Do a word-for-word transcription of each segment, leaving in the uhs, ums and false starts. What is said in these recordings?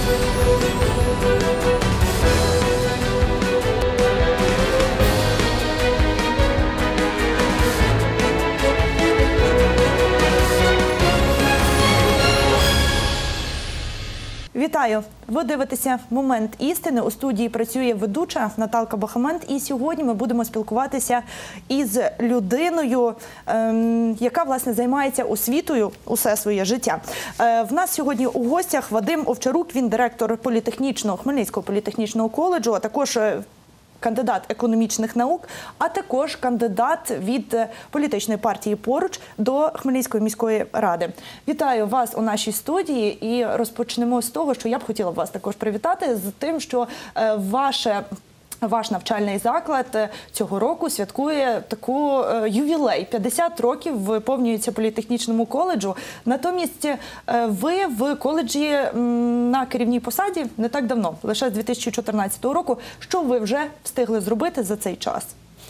Вітаю! Ви дивитеся «Момент істини». У студії працює ведуча Наталка Бахамент. І сьогодні ми будемо спілкуватися із людиною, ем, яка, власне, займається освітою усе своє життя. Е, в нас сьогодні у гостях Вадим Овчарук, він директор політехнічного, Хмельницького політехнічного коледжу, а також кандидат економічних наук, а також кандидат від політичної партії «Поруч» до Хмельницької міської ради. Вітаю вас у нашій студії і розпочнемо з того, що я б хотіла вас також привітати з тим, що ваше Ваш навчальний заклад цього року святкує таку ювілей. п'ятдесят років виповнюється політехнічному коледжу. Натомість ви в коледжі на керівній посаді не так давно, лише з дві тисячі чотирнадцятого року. Що ви вже встигли зробити за цей час?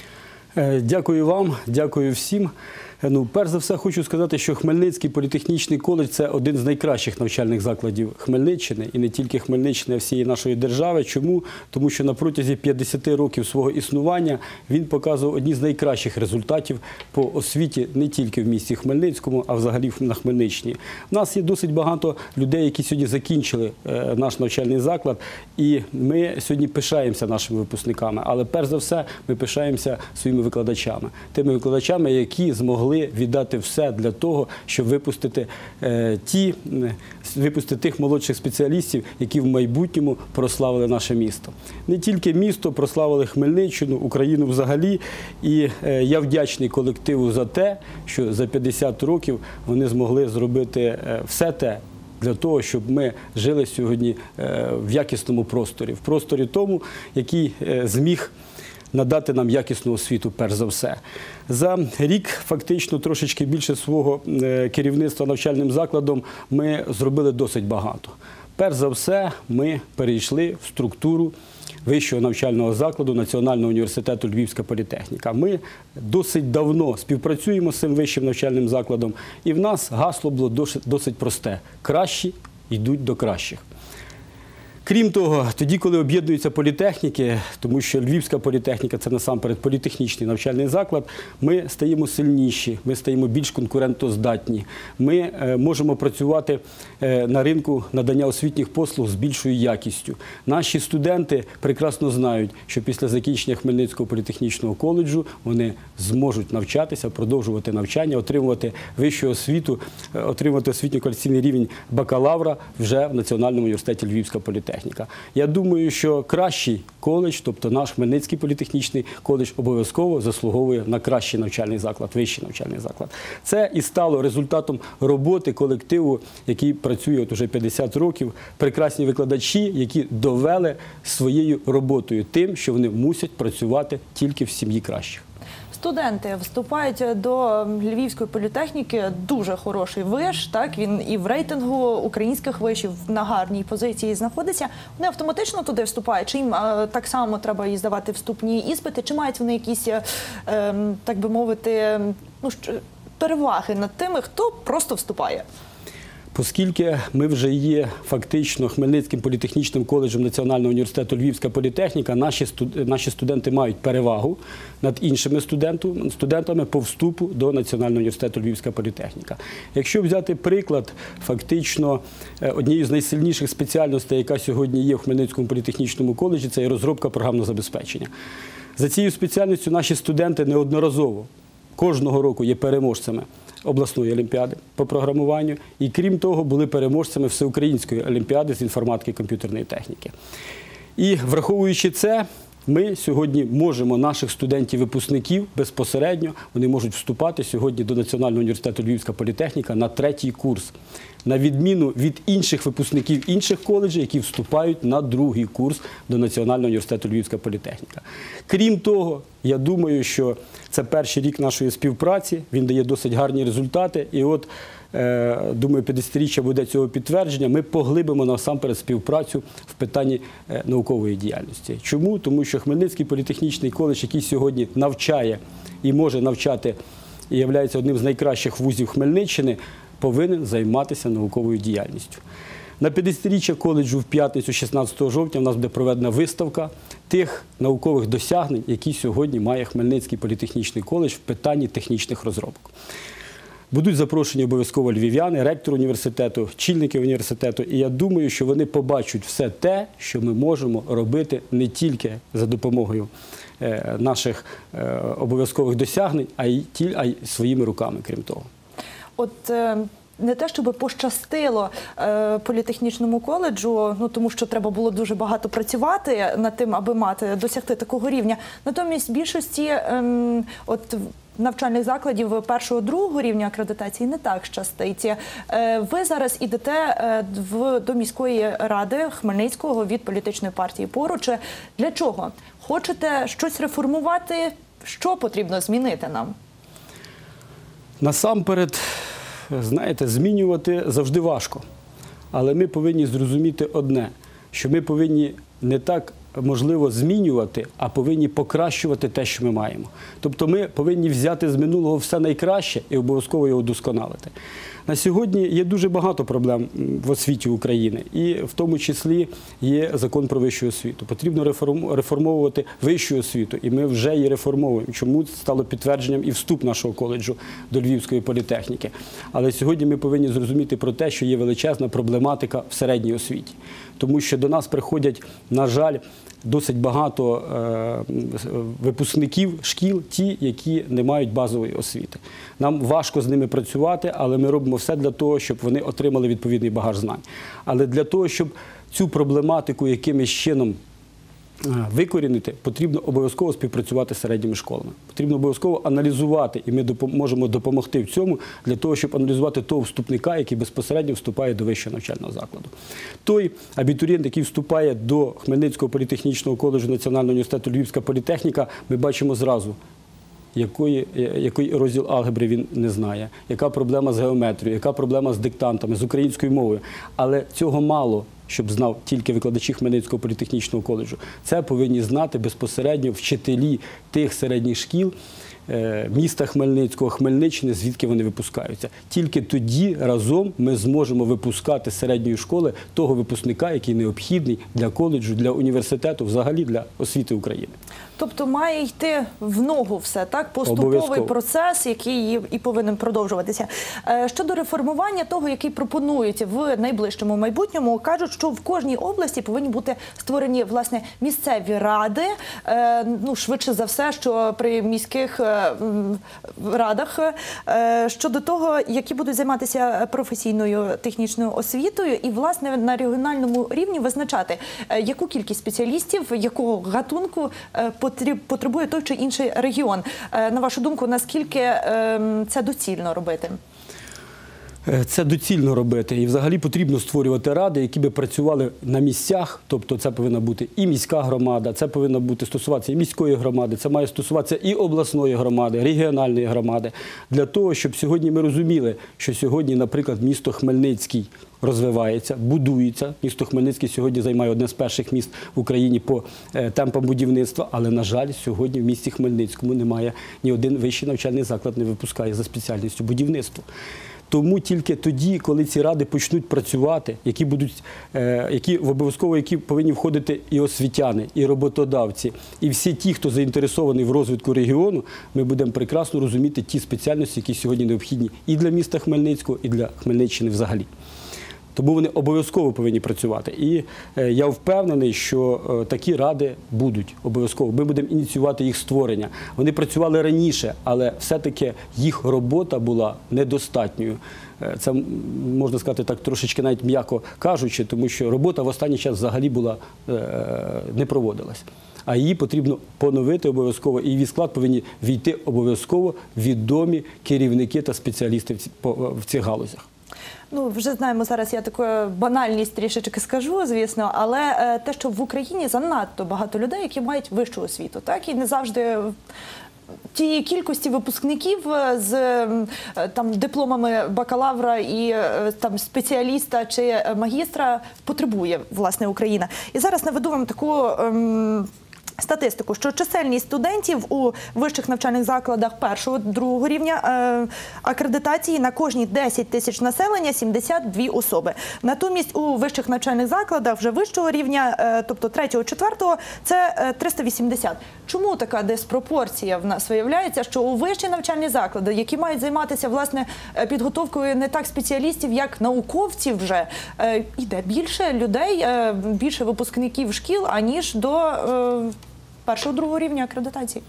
Дякую вам, дякую всім. Ну, перш за все, хочу сказати, що Хмельницький політехнічний коледж – це один з найкращих навчальних закладів Хмельниччини. І не тільки Хмельниччини, а всієї нашої держави. Чому? Тому що на протязі п'ятдесяти років свого існування він показував одні з найкращих результатів по освіті не тільки в місті Хмельницькому, а взагалі на Хмельниччині. У нас є досить багато людей, які сьогодні закінчили е, наш навчальний заклад. І ми сьогодні пишаємося нашими випускниками. Але перш за все ми пишаємося своїми викладачами. Тими викладачами, які змогли віддати все для того, щоб випустити, е, ті, випустити тих молодших спеціалістів, які в майбутньому прославили наше місто. Не тільки місто, прославили Хмельниччину, Україну взагалі. І е, я вдячний колективу за те, що за п'ятдесят років вони змогли зробити е, все те, для того, щоб ми жили сьогодні е, в якісному просторі. В просторі тому, який е, зміг надати нам якісну освіту, перш за все. За рік, фактично, трошечки більше свого керівництва навчальним закладом ми зробили досить багато. Перш за все, ми перейшли в структуру вищого навчального закладу Національного університету Львівська політехніка. Ми досить давно співпрацюємо з цим вищим навчальним закладом, і в нас гасло було досить просте – кращі йдуть до кращих. Крім того, тоді, коли об'єднуються політехніки, тому що Львівська політехніка – це насамперед політехнічний навчальний заклад, ми стаємо сильніші, ми стаємо більш конкурентоздатні. Ми е, можемо працювати е, на ринку надання освітніх послуг з більшою якістю. Наші студенти прекрасно знають, що після закінчення Хмельницького політехнічного коледжу вони зможуть навчатися, продовжувати навчання, отримувати вищу освіту, е, отримувати освітньо-кваліфікаційний рівень бакалавра вже в Національному університеті Львівська політехніка. Я думаю, що кращий коледж, тобто наш Хмельницький політехнічний коледж, обов'язково заслуговує на кращий навчальний заклад, вищий навчальний заклад. Це і стало результатом роботи колективу, який працює от уже п'ятдесят років, прекрасні викладачі, які довели своєю роботою тим, що вони мусять працювати тільки в сім'ї кращих. Студенти вступають до Львівської політехніки, дуже хороший виш, так, він і в рейтингу українських вишів на гарній позиції знаходиться. Вони автоматично туди вступають, чи їм а, так само треба і здавати вступні іспити, чи мають вони якісь, е, так би мовити, ну, переваги над тими, хто просто вступає? Оскільки ми вже є фактично Хмельницьким політехнічним коледжем Національного університету Львівська політехніка, наші, студ... наші студенти мають перевагу над іншими студенту... студентами по вступу до Національного університету Львівська політехніка. Якщо взяти приклад, фактично однією з найсильніших спеціальностей, яка сьогодні є в Хмельницькому політехнічному коледжі, це і розробка програмного забезпечення. За цією спеціальністю наші студенти неодноразово кожного року є переможцями обласної олімпіади по програмуванню і, крім того, були переможцями всеукраїнської олімпіади з інформатики і комп'ютерної техніки. І, враховуючи це, ми сьогодні можемо наших студентів-випускників безпосередньо, вони можуть вступати сьогодні до Національного університету Львівська політехніка на третій курс, на відміну від інших випускників інших коледжів, які вступають на другий курс до Національного університету Львівська політехніка. Крім того, я думаю, що це перший рік нашої співпраці, він дає досить гарні результати, і от, е, думаю, п'ятдесятиріччя буде цього підтвердження, ми поглибимо насамперед співпрацю в питанні е, наукової діяльності. Чому? Тому що Хмельницький політехнічний коледж, який сьогодні навчає і може навчати, і є одним з найкращих вузів Хмельниччини, повинен займатися науковою діяльністю. На п'ятдесятиріччя коледжу в п'ятницю, шістнадцятого жовтня, у нас буде проведена виставка тих наукових досягнень, які сьогодні має Хмельницький політехнічний коледж в питанні технічних розробок. Будуть запрошені обов'язково львів'яни, ректор університету, очільники університету. І я думаю, що вони побачать все те, що ми можемо робити не тільки за допомогою е, наших е, обов'язкових досягнень, а й, ті, а й своїми руками, крім того. От е, не те, щоб пощастило е, політехнічному коледжу, ну тому що треба було дуже багато працювати над тим, аби мати досягти такого рівня. Натомість більшості е, от навчальних закладів першого-другого рівня акредитації не так щастить. Е, ви зараз ідете е, в, до міської ради Хмельницького від політичної партії «Поруч». Для чого? Хочете щось реформувати? Що потрібно змінити нам? Насамперед, знаєте, змінювати завжди важко. Але ми повинні зрозуміти одне, що ми повинні не так, можливо, змінювати, а повинні покращувати те, що ми маємо. Тобто ми повинні взяти з минулого все найкраще і обов'язково його удосконалити. На сьогодні є дуже багато проблем в освіті України, і в тому числі є закон про вищу освіту. Потрібно реформовувати вищу освіту, і ми вже її реформовуємо. Чому стало підтвердженням і вступ нашого коледжу до Львівської політехніки. Але сьогодні ми повинні зрозуміти про те, що є величезна проблематика в середній освіті. Тому що до нас приходять, на жаль, досить багато е, випускників шкіл, ті, які не мають базової освіти. Нам важко з ними працювати, але ми робимо все для того, щоб вони отримали відповідний багаж знань. Але для того, щоб цю проблематику якимось чином викорінити, потрібно обов'язково співпрацювати з середніми школами. Потрібно обов'язково аналізувати, і ми допом- можемо допомогти в цьому, для того, щоб аналізувати того вступника, який безпосередньо вступає до вищого навчального закладу. Той абітурієнт, який вступає до Хмельницького політехнічного коледжу Національного університету Львівська політехніка, ми бачимо зразу, Якої, який розділ алгебри він не знає, яка проблема з геометрією, яка проблема з диктантами, з українською мовою. Але цього мало, щоб знав тільки викладачі Хмельницького політехнічного коледжу. Це повинні знати безпосередньо вчителі тих середніх шкіл міста Хмельницького, Хмельниччини, звідки вони випускаються. Тільки тоді разом ми зможемо випускати з середньої школи того випускника, який необхідний для коледжу, для університету, взагалі для освіти України. Тобто має йти в ногу все, так? Поступовий процес, який і повинен продовжуватися. Щодо реформування того, який пропонують в найближчому майбутньому, кажуть, що в кожній області повинні бути створені, власне, місцеві ради. Ну, швидше за все, що при міських радах. Щодо того, які будуть займатися професійною технічною освітою і, власне, на регіональному рівні визначати, яку кількість спеціалістів, якого гатунку потребує той чи інший регіон. На вашу думку, наскільки це доцільно робити? Це доцільно робити. І взагалі потрібно створювати ради, які би працювали на місцях. Тобто це повинна бути і міська громада, це повинна бути стосуватися і міської громади, це має стосуватися і обласної громади, регіональної громади. Для того, щоб сьогодні ми розуміли, що сьогодні, наприклад, місто Хмельницький розвивається, будується. Місто Хмельницький сьогодні займає одне з перших міст в Україні по е, темпам будівництва, але, на жаль, сьогодні в місті Хмельницькому немає, ні один вищий навчальний заклад не випускає за спеціальністю будівництво. Тому тільки тоді, коли ці ради почнуть працювати, які будуть, е, які обов'язково, які повинні входити і освітяни, і роботодавці, і всі ті, хто заінтересований в розвитку регіону, ми будемо прекрасно розуміти ті спеціальності, які сьогодні необхідні і для міста Хмельницького, і для Хмельниччини взагалі. Тому вони обов'язково повинні працювати. І е, я впевнений, що е, такі ради будуть обов'язково. Ми будемо ініціювати їх створення. Вони працювали раніше, але все-таки їх робота була недостатньою. Е, це, можна сказати так, трошечки навіть м'яко кажучи, тому що робота в останній час взагалі була, е, не проводилась. А її потрібно поновити обов'язково, і в її склад повинні війти обов'язково відомі керівники та спеціалісти в цих галузях. Ну, вже знаємо, зараз я таку банальність трішечки скажу, звісно, але е, те, що в Україні занадто багато людей, які мають вищу освіту, так, і не завжди тієї кількості випускників з е, там дипломами бакалавра і е, там спеціаліста чи магістра потребує, власне, Україна. І зараз наведу вам таку ем, статистику, що чисельність студентів у вищих навчальних закладах першого-другого рівня е, акредитації на кожні десять тисяч населення сімдесят дві особи. Натомість у вищих навчальних закладах вже вищого рівня, е, тобто третього-четвертого, це е, триста вісімдесят. Чому така диспропорція в нас виявляється, що у вищі навчальні заклади, які мають займатися, власне, підготовкою не так спеціалістів, як науковців вже, е, йде більше людей, е, більше випускників шкіл, аніж до е, першого-другого рівня акредитації?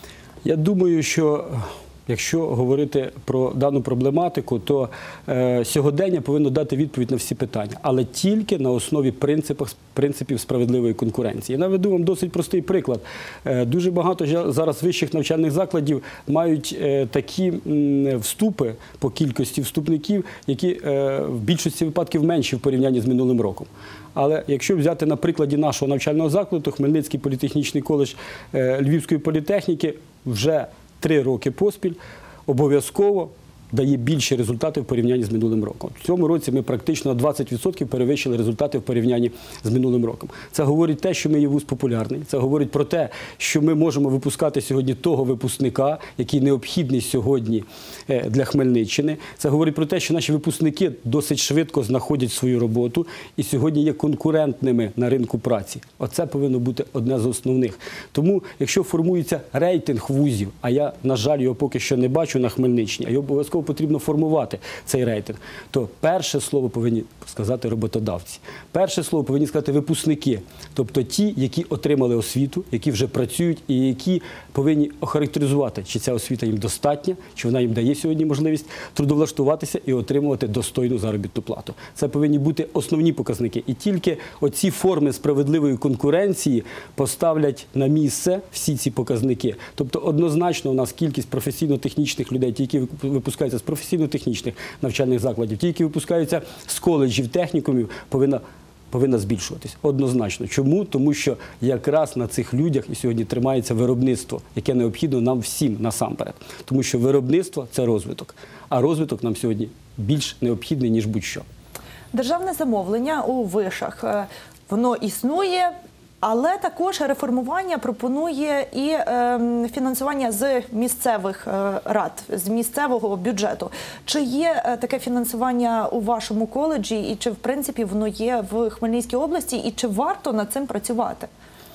Я думаю, що якщо говорити про дану проблематику, то е, сьогодення повинно дати відповідь на всі питання, але тільки на основі принципів, принципів справедливої конкуренції. Я наведу вам досить простий приклад. Е, дуже багато зараз вищих навчальних закладів мають е, такі м, вступи по кількості вступників, які е, в більшості випадків менші в порівнянні з минулим роком. Але якщо взяти на прикладі нашого навчального закладу, то Хмельницький політехнічний коледж е, Львівської політехніки вже три роки поспіль обов'язково дає більші результати в порівнянні з минулим роком. В цьому році ми практично на двадцять відсотків перевищили результати в порівнянні з минулим роком. Це говорить те, що ми є вуз популярний. Це говорить про те, що ми можемо випускати сьогодні того випускника, який необхідний сьогодні для Хмельниччини. Це говорить про те, що наші випускники досить швидко знаходять свою роботу і сьогодні є конкурентними на ринку праці. Оце повинно бути одне з основних. Тому, якщо формується рейтинг вузів, а я, на жаль, його поки що не бачу на Хмельниччині, а його обов'язково потрібно формувати цей рейтинг, то перше слово повинні сказати роботодавці. Перше слово повинні сказати випускники, тобто ті, які отримали освіту, які вже працюють і які повинні охарактеризувати, чи ця освіта їм достатня, чи вона їм дає сьогодні можливість трудовлаштуватися і отримувати достойну заробітну плату. Це повинні бути основні показники. І тільки оці форми справедливої конкуренції поставлять на місце всі ці показники. Тобто однозначно у нас кількість професійно-технічних людей, ті, які випускаються з професійно-технічних навчальних закладів, ті, які випускаються з коледжів, технікумів, повинна повинна збільшуватись. Однозначно. Чому? Тому що якраз на цих людях і сьогодні тримається виробництво, яке необхідно нам всім насамперед. Тому що виробництво – це розвиток. А розвиток нам сьогодні більш необхідний, ніж будь-що. Державне замовлення у вишах, воно існує, але також реформування пропонує і е, фінансування з місцевих е, рад, з місцевого бюджету. Чи є е, таке фінансування у вашому коледжі і чи, в принципі, воно є в Хмельницькій області і чи варто над цим працювати?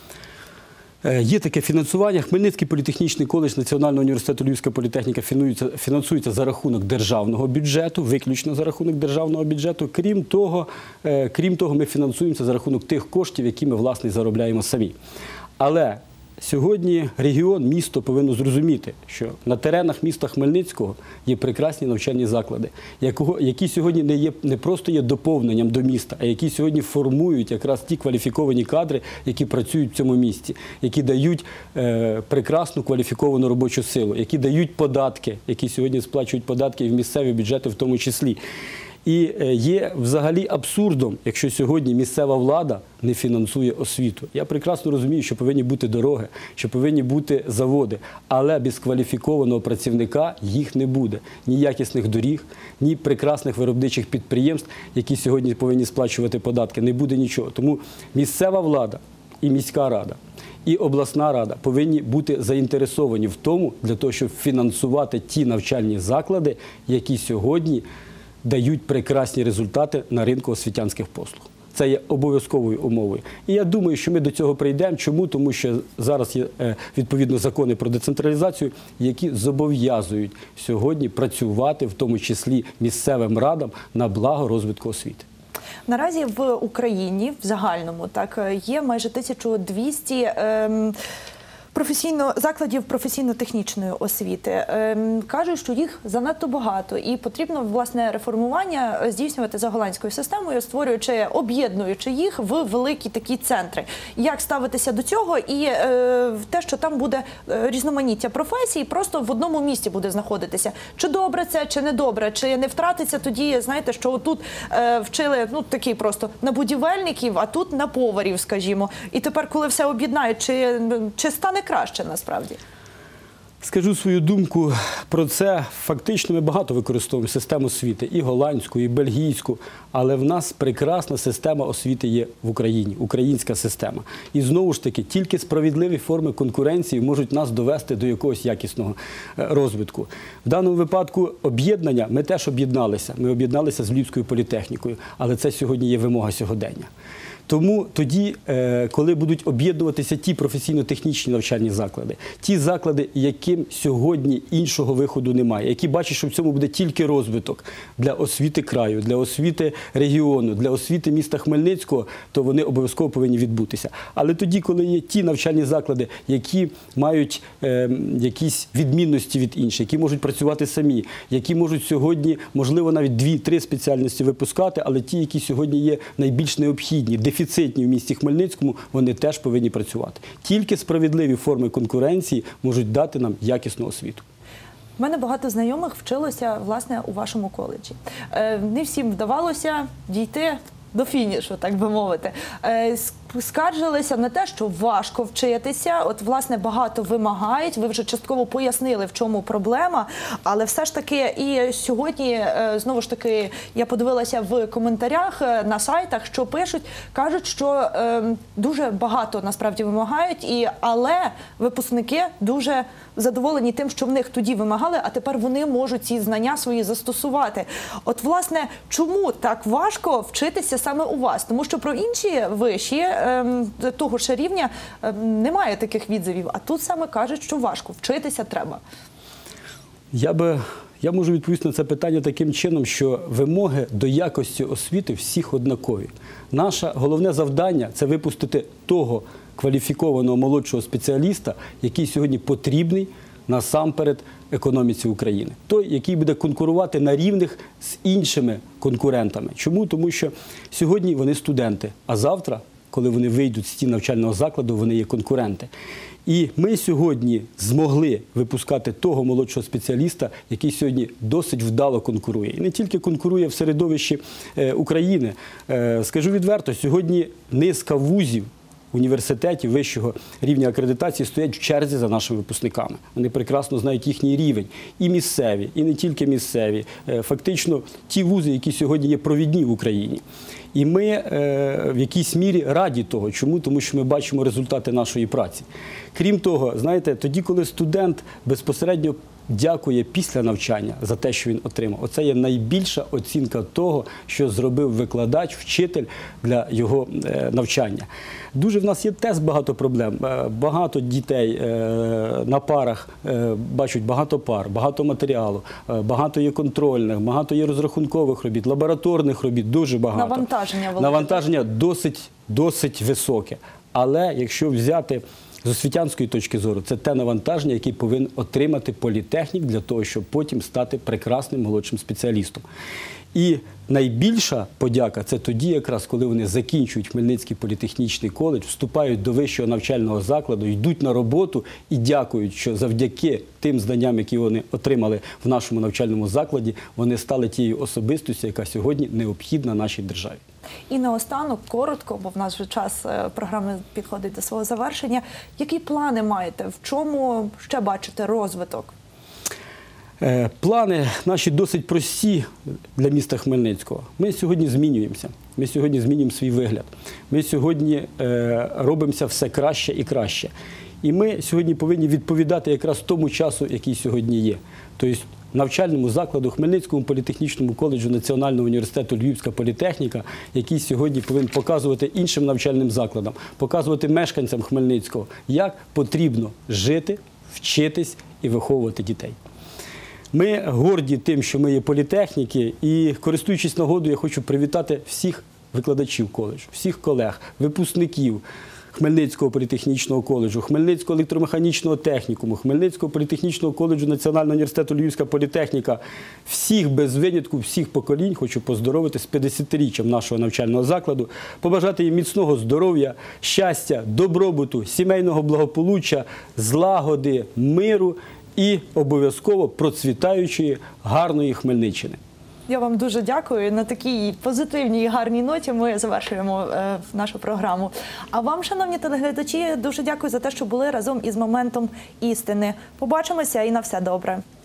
Є таке фінансування. Хмельницький політехнічний коледж Національного університету Львівська політехніка фінансується, фінансується за рахунок державного бюджету, виключно за рахунок державного бюджету. Крім того, крім того, ми фінансуємося за рахунок тих коштів, які ми, власне, заробляємо самі. Але сьогодні регіон, місто повинно зрозуміти, що на теренах міста Хмельницького є прекрасні навчальні заклади, які сьогодні не, є, не просто є доповненням до міста, а які сьогодні формують якраз ті кваліфіковані кадри, які працюють в цьому місті, які дають е, прекрасну кваліфіковану робочу силу, які дають податки, які сьогодні сплачують податки і в місцеві бюджети в тому числі. І є взагалі абсурдом, якщо сьогодні місцева влада не фінансує освіту. Я прекрасно розумію, що повинні бути дороги, що повинні бути заводи, але без кваліфікованого працівника їх не буде. Ні якісних доріг, ні прекрасних виробничих підприємств, які сьогодні повинні сплачувати податки, не буде нічого. Тому місцева влада і міська рада, і обласна рада повинні бути заінтересовані в тому, для того, щоб фінансувати ті навчальні заклади, які сьогодні дають прекрасні результати на ринку освітянських послуг. Це є обов'язковою умовою. І я думаю, що ми до цього прийдемо. Чому? Тому що зараз є, відповідно, закони про децентралізацію, які зобов'язують сьогодні працювати, в тому числі місцевим радам, на благо розвитку освіти. Наразі в Україні в загальному так є майже тисяча двісті ем, професійно, закладів професійно-технічної освіти. Ем, кажуть, що їх занадто багато і потрібно, власне, реформування здійснювати за голландською системою, створюючи, об'єднуючи їх в великі такі центри. Як ставитися до цього і е, те, що там буде різноманіття професій, просто в одному місці буде знаходитися. Чи добре це, чи не добре, чи не втратиться тоді, знаєте, що тут е, вчили, ну, такий просто на будівельників, а тут на поварів, скажімо. І тепер, коли все об'єднають, чи, чи стане краще насправді? Скажу свою думку про це. Фактично ми багато використовуємо систему освіти, і голландську, і бельгійську, але в нас прекрасна система освіти є в Україні, українська система. І знову ж таки, тільки справедливі форми конкуренції можуть нас довести до якогось якісного розвитку. В даному випадку об'єднання, ми теж об'єдналися, ми об'єдналися з Львівською політехнікою, але це сьогодні є вимога сьогодення. Тому тоді, коли будуть об'єднуватися ті професійно-технічні навчальні заклади, ті заклади, яким сьогодні іншого виходу немає, які бачать, що в цьому буде тільки розвиток для освіти краю, для освіти регіону, для освіти міста Хмельницького, то вони обов'язково повинні відбутися. Але тоді, коли є ті навчальні заклади, які мають е, якісь відмінності від інших, які можуть працювати самі, які можуть сьогодні, можливо, навіть дві-три спеціальності випускати, але ті, які сьогодні є найбільш необхідні, дефіцитні в місті Хмельницькому, вони теж повинні працювати. Тільки справедливі форми конкуренції можуть дати нам якісну освіту. У мене багато знайомих вчилося, власне, у вашому коледжі. Е, не всім вдавалося дійти до фінішу, так би мовити. Е, скаржилися на те, що важко вчитися, от, власне, багато вимагають, ви вже частково пояснили, в чому проблема, але все ж таки і сьогодні, е, знову ж таки, я подивилася в коментарях е, на сайтах, що пишуть, кажуть, що е, дуже багато насправді вимагають, і, але випускники дуже задоволені тим, що в них тоді вимагали, а тепер вони можуть ці знання свої застосувати. От, власне, чому так важко вчитися саме у вас? Тому що про інші виші ем, того ж рівня ем, немає таких відзивів, а тут саме кажуть, що важко, вчитися треба. Я би, я можу відповісти на це питання таким чином, що вимоги до якості освіти всіх однакові. Наше головне завдання – це випустити того кваліфікованого молодшого спеціаліста, який сьогодні потрібний насамперед економіці України. Той, який буде конкурувати на рівних з іншими конкурентами. Чому? Тому що сьогодні вони студенти, а завтра, коли вони вийдуть з стін навчального закладу, вони є конкуренти. І ми сьогодні змогли випускати того молодшого спеціаліста, який сьогодні досить вдало конкурує. І не тільки конкурує в середовищі е, України. Е, скажу відверто, сьогодні низка вузів, університетів вищого рівня акредитації стоять в черзі за нашими випускниками. Вони прекрасно знають їхній рівень. І місцеві, і не тільки місцеві. Фактично ті вузи, які сьогодні є провідні в Україні. І ми е, в якійсь мірі раді того. Чому? Тому що ми бачимо результати нашої праці. Крім того, знаєте, тоді, коли студент безпосередньо дякує після навчання за те, що він отримав. Оце є найбільша оцінка того, що зробив викладач, вчитель для його е, навчання. Дуже в нас є теж багато проблем. Е, багато дітей е, на парах е, бачать багато пар, багато матеріалу, е, багато є контрольних, багато є розрахункових робіт, лабораторних робіт, дуже багато. Навантаження велике. Навантаження досить, досить високе. Але якщо взяти з освітянської точки зору, це те навантаження, яке повинен отримати політехнік для того, щоб потім стати прекрасним молодшим спеціалістом. І найбільша подяка – це тоді якраз, коли вони закінчують Хмельницький політехнічний коледж, вступають до вищого навчального закладу, йдуть на роботу і дякують, що завдяки тим знанням, які вони отримали в нашому навчальному закладі, вони стали тією особистістю, яка сьогодні необхідна нашій державі. І наостанок, коротко, бо в нас вже час програми підходить до свого завершення, які плани маєте? В чому ще бачите розвиток? Плани наші досить прості для міста Хмельницького. Ми сьогодні змінюємося, ми сьогодні змінюємо свій вигляд, ми сьогодні е, робимося все краще і краще. І ми сьогодні повинні відповідати якраз тому часу, який сьогодні є. Тобто навчальному закладу Хмельницькому політехнічному коледжу Національного університету Львівська політехніка, який сьогодні повинен показувати іншим навчальним закладам, показувати мешканцям Хмельницького, як потрібно жити, вчитись і виховувати дітей. Ми горді тим, що ми є політехніки, і, користуючись нагодою, я хочу привітати всіх викладачів коледжу, всіх колег, випускників Хмельницького політехнічного коледжу, Хмельницького електромеханічного технікуму, Хмельницького політехнічного коледжу Національного університету Львівська політехніка. Всіх без винятку, всіх поколінь хочу поздоровити з п'ятдесятиріччям нашого навчального закладу, побажати їм міцного здоров'я, щастя, добробуту, сімейного благополуччя, злагоди, миру і обов'язково процвітаючої, гарної Хмельниччини. Я вам дуже дякую. На такій позитивній і гарній ноті ми завершуємо е, нашу програму. А вам, шановні телеглядачі, дуже дякую за те, що були разом із «Моментом істини». Побачимося і на все добре.